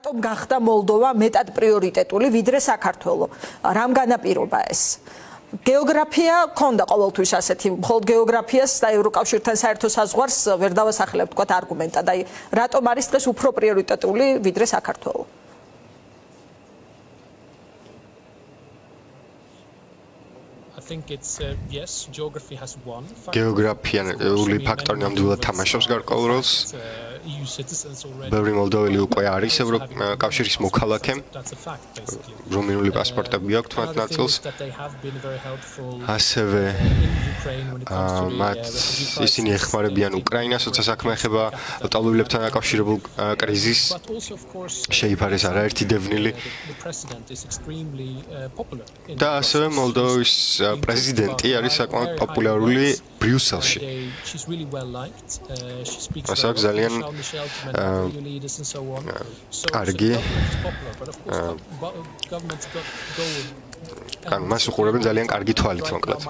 რატომ გახდა მოლდოვა მეტად პრიორიტეტული ვიდრე საქართველო? რამ განაპირობა ეს? გეოგრაფია ქონდა ყოველთვის ასეთი, მხოლოდ გეოგრაფიას და ევროკავშირთან საერთო საზღვარს ვერ დავასახელებთ თქვათ არგუმენტად. აი, რატომ არის დღეს უფრო პრიორიტეტული ვიდრე საქართველო? გეოგრაფიული ფაქტორი ნამდვილად თამაშობს გარკვეულ როლს. ბევრი მოლდოველი უკვე არის ევროკავშირის მოქალაქე. რუმინული პასპორტები აქვთ მათ ნაწილს. ასევე ისინი ეხმარებიან უკრაინას, როცა საქმე ეხება ლტოლვილებთან დაკავშირებულ კრიზისს. შეიფარეს არაერთი დევნილი. და ასევე მოლდოვის პრეზიდენტი არის საკმაოდ პოპულარული ბრიუსელში. მას აქვს ძალიან კარგი მას უყურებენ ძალიან კარგი თვალით მოკლედ.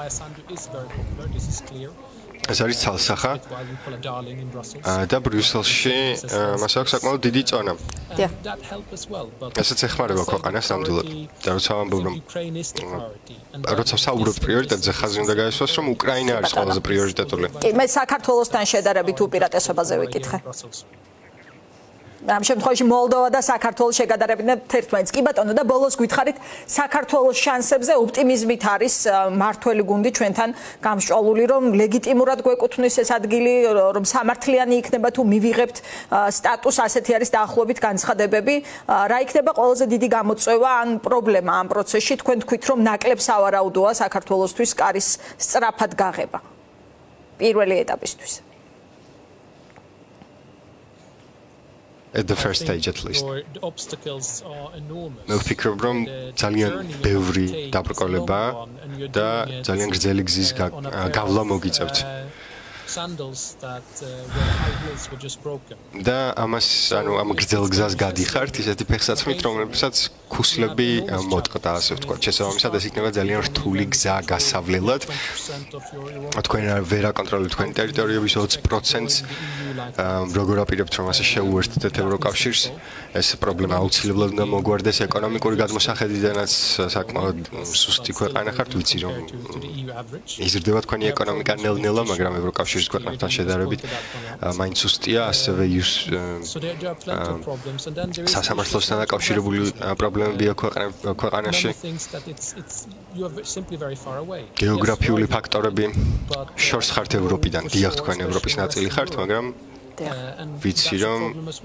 ეს არის ცალსახა და ბრიუსელში მას აქვს საკმაოდ დიდი წონა. ესეც ეხმარება ქვეყანას ნამდვილად. და როცა ვამბობ რომ როცა ვსაუბრობ პრიორიტეტზე, ხაზი უნდა გაესვას, რომ უკრაინა არის ყველაზე პრიორიტეტული. კი, მე საქართველოსთან შედარებით უპირატესობაზე ვიკითხე. ამ შემთხვევაში მოლდოვა და საქართველოს შეგადარებინებ ერთმანეთს. კი ბატონო, და ბოლოს გითხარით, საქართველოს შანსებზე ოპტიმიზმით არის მართველი გუნდი ჩვენთან გამსჭვალული, რომ ლეგიტიმურად გვეკუთვნის ეს ადგილი, რომ სამართლიანი იქნება თუ მივიღებთ სტატუსს, ასეთი არის დაახლოებით განცხადებები. რა იქნება ყველაზე დიდი გამოწვევა ან პრობლემა ამ პროცესში? თქვენ თქვით, რომ ნაკლებ სავარაუდოა საქართველოსთვის კარის სწრაფად გაღება პირველი ეტაპისთვის. At the first stage at least. მე ვფიქრობ, რომ ძალიან ბევრი დაბრკოლებაა და ძალიან გრძელი გზის გავლა მოგიწევთ. და ამას, ანუ ამ გრძელ გზას გადიხართ ისეთი ფეხსაცმით, რომლებსაც ქუსლები მოტყდა, ასე ვთქვათ. შესაბამისად, ეს იქნება ძალიან რთული გზა გასავლელად. თქვენ ვერ აკონტროლებთ თქვენი ტერიტორიების 20%-ს. როგორ აპირებთ, რომ ასე შეუერთდეთ ევროკავშირს? ეს პრობლემა აუცილებლად უნდა მოგვარდეს ეკონომიკური გადმოსახედიდანაც საკმაოდ სუსტი ქვეყანა ხართ, ვიცი რომ იზრდება თქვენი ეკონომიკა ნელ-ნელა, მაგრამ ევროკავშირის ქვეყნებთან შედარებით მაინც სუსტია, ასევე სასამართლოსთან დაკავშირებული პრობლემებია ქვეყანაში. გეოგრაფიული ფაქტორები შორს ხართ ევროპიდან, დიახ, თქვენ ევროპის ნაწილი ხართ, მაგრამ ვიცი რომ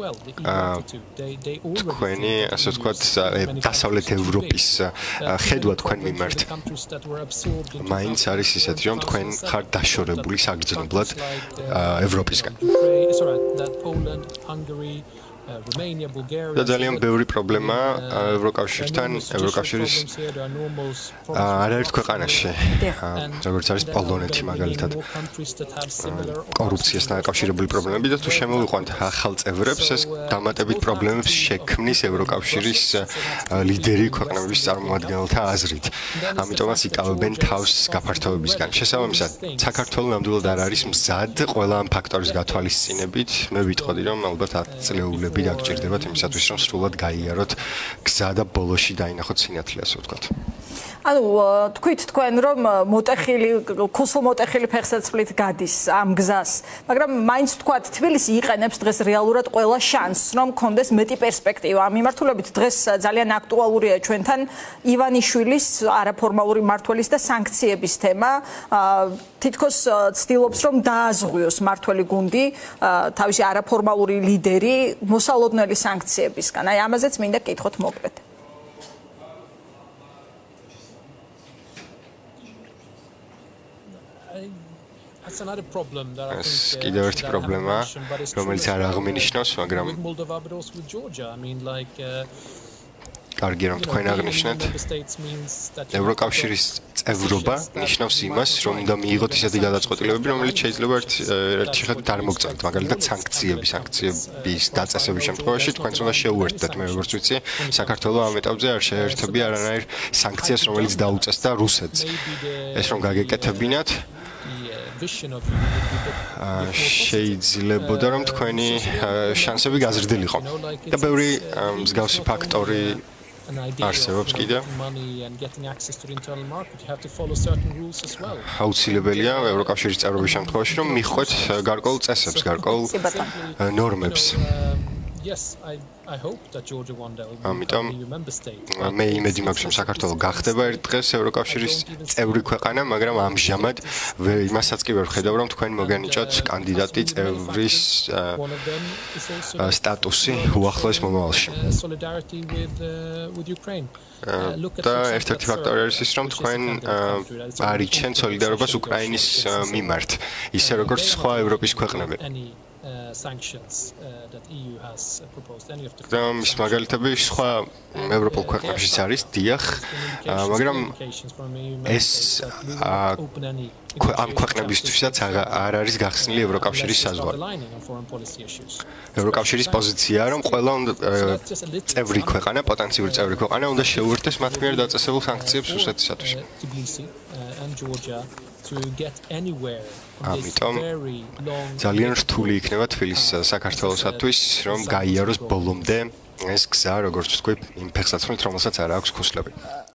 თქვენი ასე ვთქვათ დასავლეთ ევროპის ხედვა თქვენ მიმართ მაინც არის ისეთი რომ თქვენ ხართ დაშორებული საგრძნობლად ევროპისგან. და ძალიან ბევრი პრობლემა ევროკავშირთან, ევროკავშირის არაერთ ქვეყანაში, როგორც არის პოლონეთი მაგალითად. კორუფციასთან დაკავშირებული პრობლემები და თუ შემოვიყვანთ ახალ წევრებს, ეს დამატებით პრობლემებს შექმნის ევროკავშირის ლიდერი ქვეყნების წარმომადგენელთა აზრით. ამიტომაც იკავებენ თავს გაფართოებისგან. შესაბამისად, საქართველო ნამდვილად არ არის მზად ყველა ამ ფაქტორის გათვალისწინებით. მე ვიტყოდი რომ ალბათ 10 წლეულები დაგჭირდებათ იმისათვის, რომ სრულად გაიაროთ გზა და ბილოში დაინახოთ სინათლე, ასე ვთქვათ. ანუ თქვით თქვენ რომ მოტეხილი, ქუსლმოტეხილი ფეხსაცმლით გადის ამ გზას, მაგრამ მაინც თქვათ თბილისი იყენებს დღეს რეალურად ყველა შანსს, რომ კონდეს მეტი პერსპექტივა. ამ მიმართულებით დღეს ძალიან აქტუალურია ჩვენთან ივანიშვილის არაფორმალური მმართველის და სანქციების თემა. თითქოს ცდილობს რომ დააზღვიოს მმართველი გუნდი, თავისი არაფორმალური ლიდერი მოსალოდნელი სანქციებისგან. აი ამაზეც მინდა გკითხოთ მოკლედ. ეს კიდევ ერთი პრობლემა, რომელიც არ აღმინიშნავს, მაგრამ კარგი რომ თქვენ აღნიშნეთ. ევროკავშირის წევრობა ნიშნავს იმას, რომ უნდა მიიღოთ ისეთი გადაწყვეტილებები, რომელიც შეიძლება ერთი ხედვით არ მოგწევთ, მაგალითად სანქციების დაწესების შემთხვევაში თქვენც უნდა შეუერთდეთ. მე როგორც ვიცი, საქართველოს ამ ეტაპზე არ შეერთებია არანაირ სანქციას, რომელიც დაუწესდა რუსეთს. ეს რომ გაგეკეთებინათ შეიძლებოდა რომ თქვენი შანსები გაზრდილიყო და ბევრი მსგავსი ფაქტორი არსებობს კიდე. აუცილებელია ევროკავშირის წევრობის შემთხვევაში რომ მიხვდეთ გარკვეულ წესებს, გარკვეულ ნორმებს. ამიტომ მე იმედი მაქვს რომ საქართველოს გახდება ერთ დღეს ევროკავშირის წევრი ქვეყანა, მაგრამ ამჟამად იმასაც კი ვერ ვხედავ რომ თქვენ მოგენიჭოთ კანდიდატი წევრის სტატუსი უახლოეს მომავალში. და ერთ-ერთი ფაქტორი არის ის რომ თქვენ არიჩენთ სოლიდარობას უკრაინის მიმართ, ისე როგორც სხვა ევროპის ქვეყნები. და მის მაგალითები სხვა ევროპულ ქვეყნებშიც არის, დიახ, მაგრამ ეს ამ ქვეყნებისთვისაც არ არის გახსნილი ევროკავშირის საზღვარი. ევროკავშირის პოზიციაა, რომ ყველა წევრი ქვეყანა, პოტენციური წევრი ქვეყანა უნდა შეუერთდეს მათ მიერ დაწესებულ სანქციებს რუსეთისათვის. ამიტომ ძალიან რთული იქნება თბილისისა და საქართველოსათვის, რომ გაიაროს ბოლომდე ეს გზა, როგორც ვთქვი, იმ ფეხსაცმლით, რომელსაც არ აქვს ქუსლები.